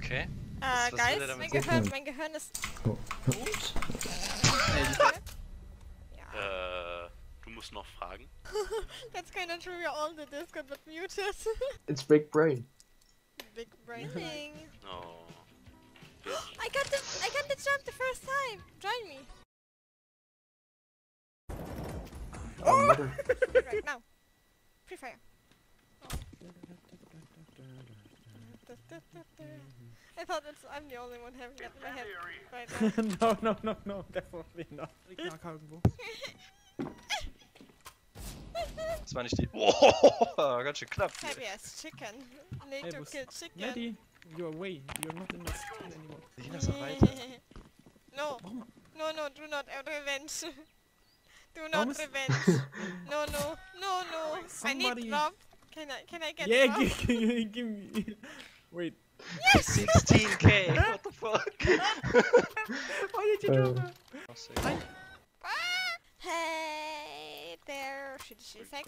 Okay. Was will Geist, er damit mein Gehirn ist Oh. gut. Ja. Du musst noch fragen. That's kinda true, we're all in the Discord but muted. It's big brain. Big braining. Oh. I got the jump the first time. Join me. Oh, mother. Right now. Free fire. I thought I'm the only one having that in my head right now. No, definitely not. Ich mag irgendwo. Das war nicht die. Oh, ganz schön knapp. Heavy as chicken. Need to kill chicken. Maddie, you're away. You're not in the skin anymore. Lina ist weiter. No. No, do not revenge. Do not revenge. No. I need drop. Can I get drop? Yeah, give me. Wait. Yes! 16k! What the fuck? Why did you drop her? Hey there. Shoot, fake.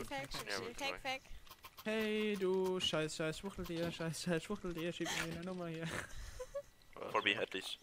Hey, du scheiß Schwuchteltier, scheiß Schwuchteltier, schieb mir eine Nummer hier. For me at least.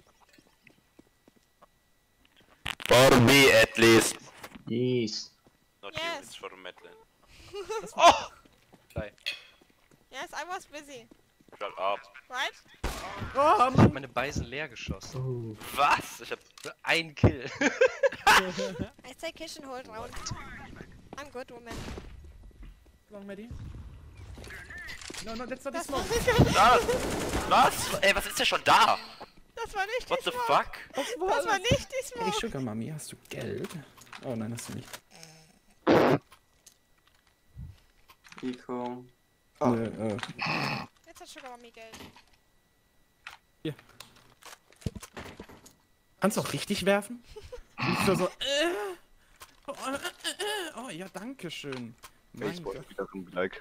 For me at least. Yes. Not Yes. you, it's for Madeline. Oh! Yes, I was busy. Shut up. Right? Oh, Ich hab meine Beisen leer geschossen. Oh. Was? Ich hab... Ein Kill. I say kitchen hold round. I'm good, woman. Long, Maddie. No, that's not the Das smoke. Was? Ey, was ist denn schon da? Das war nicht What die the Smoke. fuck? Das war nicht die Hey, Smoke. Sugar Mami, hast du Geld? Oh nein, hast du nicht. Nico. Jetzt hat Sugar Mami Geld. Kannst du auch richtig werfen? so. Oh ja, danke schön. Mein Gott. Like.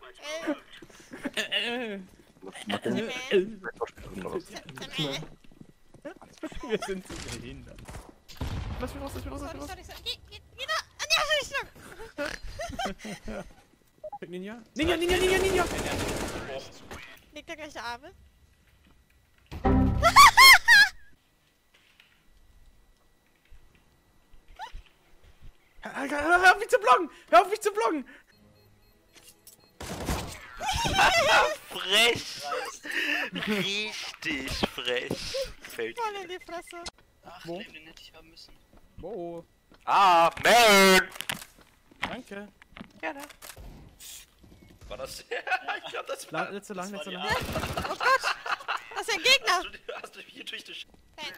Wir sind zu behindert. Lass mich raus. Sorry. Geh da! An die Richtung! Ninja. Liegt der gleiche Arme? Hör auf mich zu blocken! Frech! Richtig frech. Fällt. Voll in die Fresse. Ach, Wo? den hätte ich haben müssen. Wo? Ah, man! Danke. Gerne. War das? Ich glaub, das war... Letzte lang. Oh Gott! Das ist ein Gegner! Hast du hier durch die... Plap.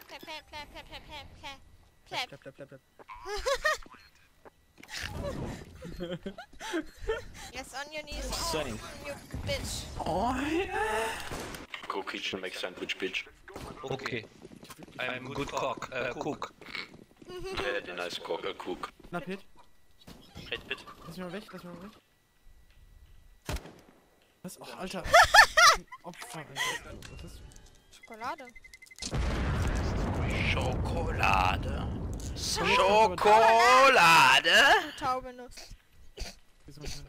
Yes, on your knees. Same. You bitch. Oh, Go kitchen, make sandwich, bitch. Okay. I'm good cook. Very nice cook. na Pit. Red bit. Lass mich mal weg. Was? Oh, Alter. Opfer, Alter. Was ist Schokolade. Schokolade? Taube Nuss. Gesundheit.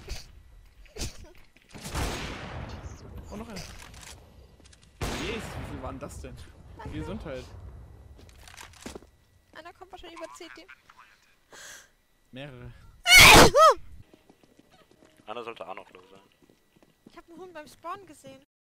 Oh, noch einer. Jesus, wie viel waren das denn? Gesundheit. Einer kommt wahrscheinlich über CT. Mehrere. Einer sollte auch noch los sein. Ich hab einen Hund beim Spawn gesehen.